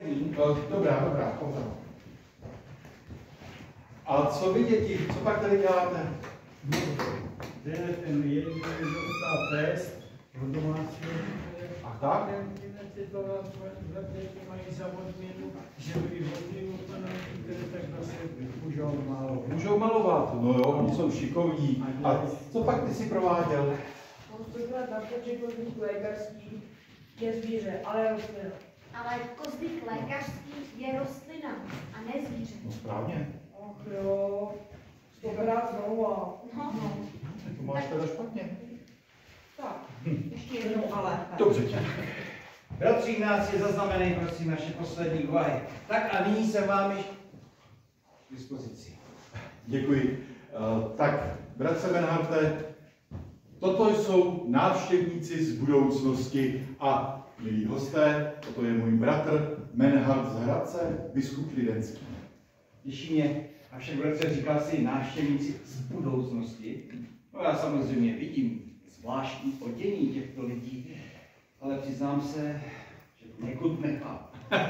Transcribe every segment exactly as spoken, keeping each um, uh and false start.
pěkný. Dobrá, dobrá, pozor. A co vy, děti, co pak tady děláte? No, ten jeden dostal test od domácího. A tak? Mají za odměnu, že vyhodí tak zase můžou malovat. Můžou malovat, no jo, oni jsou šikovní. A co pak ty si prováděl? On stokrát na početkovník lékařský je zvíře, ale rostlina. Ale kozdík lékařský je rostlina a ne zvíře. No správně. Ach jo, stokrát znovu a... No. To máš teda špatně. Tak, ještě jednou ale. Dobře, tě. Bratři Ignáci, zaznamenej prosím naše poslední úvahy. Tak a nyní jsem vám již k dispozici. Děkuji. Uh, tak, bratře Menharte, toto jsou návštěvníci z budoucnosti a milí hosté, toto je můj bratr Menhart z Hradce, biskup Lidenský. Těší mě, avšak bratře říkal si návštěvníci z budoucnosti. No já samozřejmě vidím zvláštní odění těchto lidí, ale přiznám se, že to někud nechápu.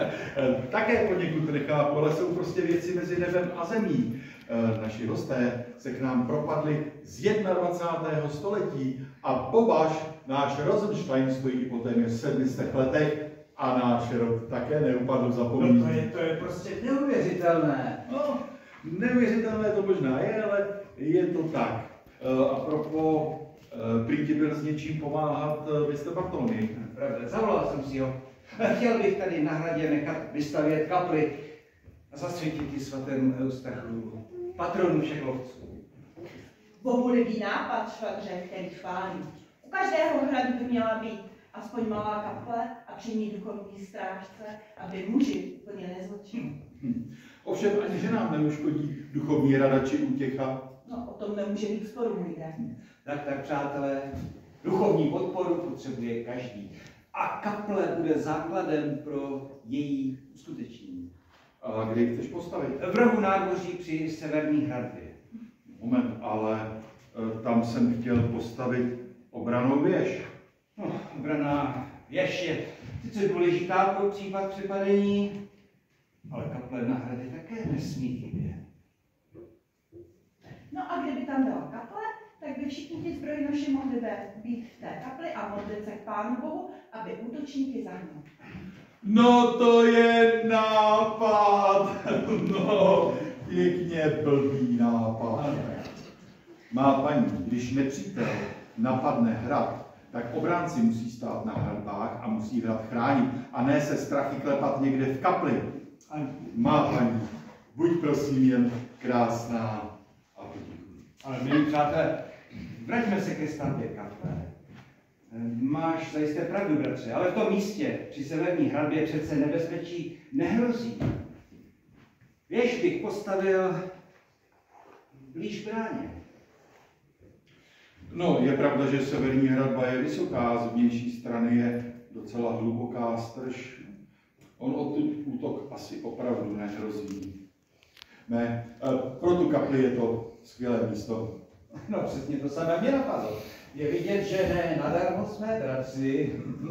Také poněkud nechápu, ale jsou prostě věci mezi nebem a zemí. Naši hosté se k nám propadli z dvacátého prvního století a považ náš Rosenstein stojí po téměř sedmi stech letech a náš rod také neupadl zapomínat. No to je, to je prostě neuvěřitelné. No, neuvěřitelné to možná je, ale je to tak. A propos, prý ti byl s něčím pomáhat mistr Bartoloměj. Pravda, zavolal jsem si ho. Chtěl bych tady na hradě nechat vystavět kapli a zasvětit ji svatému Eustachiu, patronu všech lovců. Bohulibý nápad, švagře, který chválí. U každého hradu by měla být aspoň malá kaple a při ní duchovní strážce, aby muži úplně nezločili. Hm. Ovšem ani ženám neuškodí duchovní rada či útěcha. No, o tom nemůže být sporu, můj den. Tak, tak, přátelé, duchovní podporu potřebuje každý. A kaple bude základem pro její uskutečnění. A kde ji chceš postavit? V rohu nádvoří při severní hradbě. Moment, ale tam jsem chtěl postavit obranou věž. No, obraná věž je sice důležitá pro případ přepadení, ale kaple na hradě také nesmí chybět. No a kdyby tam byla kaple, tak by všichni ti zbrojnoši mohli být v té kapli a modlit se k Pánu Bohu, aby útočníky zahnul. No to je nápad! No, pěkně blbý nápad. Má paní, když nepřítel napadne hrad, tak obránci musí stát na hradbách a musí hrad chránit a ne se strachy klepat někde v kapli. Má paní, buď prosím jen krásná a poděkuji. Ale milí přátelé, vraťme se ke stavbě kaple. Máš zajisté pravdu, bratře, ale v tom místě při severní hradbě přece nebezpečí nehrozí. Věž bych postavil blíž bráně. No, je pravda, že severní hradba je vysoká, z vnější strany je docela hluboká strž. On odtud útok asi opravdu nehrozí. Ne, pro tu kapli je to skvělé místo. No přesně to samé mě napadlo. Je vidět, že ne nadarmo jsme, bratři.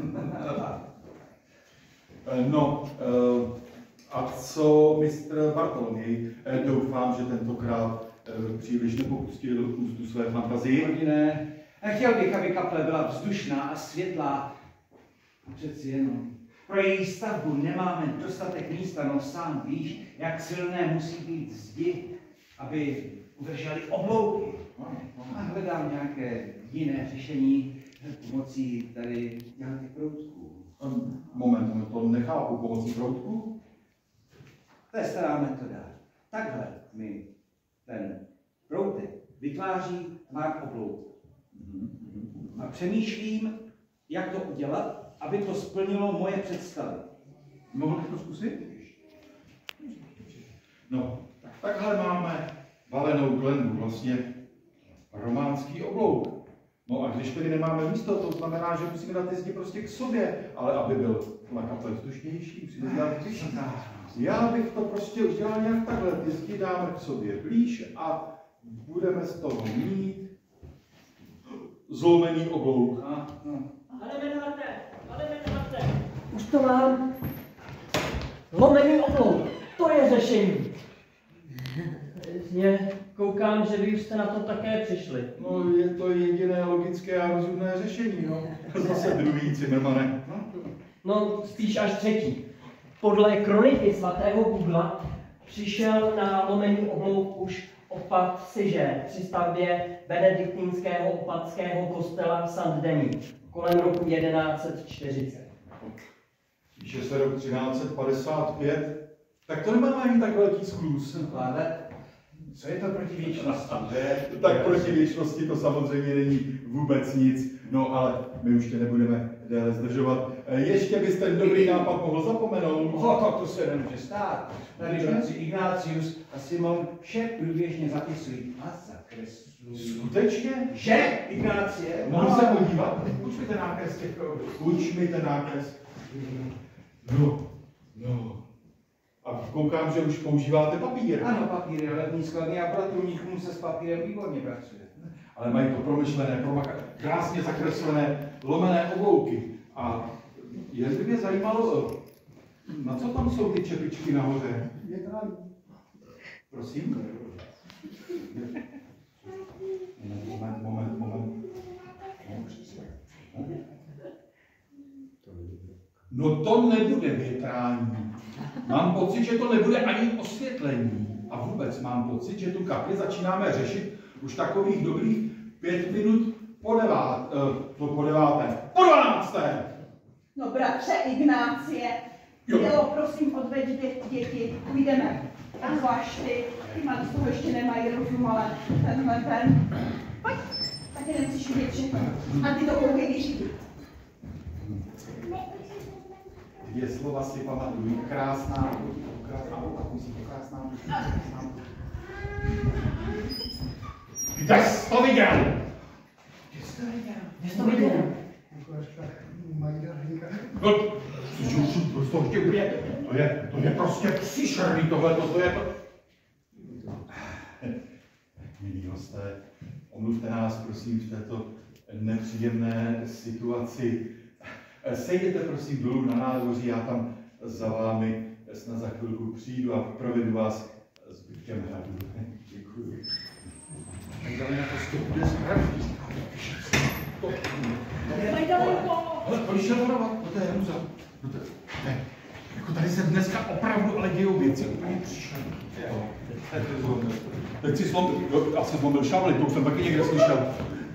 No, a co mistr Bartoloměj? Doufám, že tentokrát příliš nepopustil ústu své fantazii. Ne, chtěl bych, aby kaple byla vzdušná a světlá. A přeci jenom. Pro její stavbu nemáme dostatek místa, no sám víš, jak silné musí být zdi, aby udrželi oblouky. A hledám nějaké jiné řešení pomocí tady nějakých proutků. Moment, moment, to nechápu, pomocí proutků? To je stará metoda. Takhle mi ten proutek vytváří tvar oblouku. A přemýšlím, jak to udělat, aby to splnilo moje představy. Mohl bych to zkusit? No, tak takhle máme valenou klenbu, vlastně románský oblouk. No a když tedy nemáme místo, to znamená, že musíme dát ty zdi prostě k sobě, ale aby byl na kaple vzdušnější, musíme dělat vyšší. Já bych to prostě udělal nějak takhle, ty zdi dáme k sobě blíž a budeme z toho mít zlomený oblouk. A, no. Ale Menharte, ale Menharte. Už to mám. Lomený oblouk, to je řešení. Je, koukám, že vy už jste na to také přišli. No, je to jediné logické a rozumné řešení, no. Zase druhý Cimrmane. No. No, spíš až třetí. Podle kroniky svatého Gugla přišel na lomený oblouk už opat Siže při stavbě benediktínského opatského kostela v Saint-Denis kolem roku jedenáct set čtyřicet. Píše se rok třináct set padesát pět, tak to nemá ani tak velký skluz. Ale co je to proti věčnosti? Tak proti věčnosti to samozřejmě není vůbec nic. No ale my už tě nebudeme déle zdržovat. Ještě bys ten dobrý nápad mohl zapomenout. O, to, to se nemůže stát. Tady bratři Ignácius a Simon vše průběžně zapisují a zakreslují. Skutečně? Že, Ignácie? Mohu se podívat? Uč mi ten nákres těch krouhů. Uč mi ten nákres. No, no. A koukám, že už používáte papír. Ano, papír je levný, skladný a bratrůníkům se s papírem výborně pracuje. Ale mají to promyšlené, promaka, krásně zakreslené, lomené oblouky. A jestli mě zajímalo, na co tam jsou ty čepičky nahoře? Prosím? Moment, moment, moment. No to nebude větrání. Mám pocit, že to nebude ani osvětlení. A vůbec mám pocit, že tu kapli začínáme řešit už takových dobrých pět minut po devát, uh, po deváté, po dvanácté. No bratře Ignácie, Jo. jo, prosím, odveď dě, děti, půjdeme. Tak zvlášť ty, ty malí z toho ještě nemají rozum, ale tenhle ten, pojď, taky nemusíš vidět všechno. A ty to koukej vyřídit. Dvě slova si pamatuju. Krásná, krásná, krásná, krásná. Kde jsi to viděl? Kde jsi to viděl? Kde jsi to viděl? No, cože už to toho ještě úplně, to je, to je prostě příšerný tohleto, to je to. Milí hosté, omluvte nás prosím v této nepříjemné situaci. Sejděte prosím dolů na nádvoří, já tam za vámi snad za chvilku přijdu a provedu vás zbytkem hradu. Děkuji. Tak dále na to stupně zpravdí. Mají daleko. Ale pojď šel varovat, no to je hruza. No to, ne, jako tady se dneska opravdu ale dějou věci úplně příšerné. Jo, teď si zlomil, teď si zlomil, jo, já jsem zlomil šavli, to už jsem taky někde slyšel.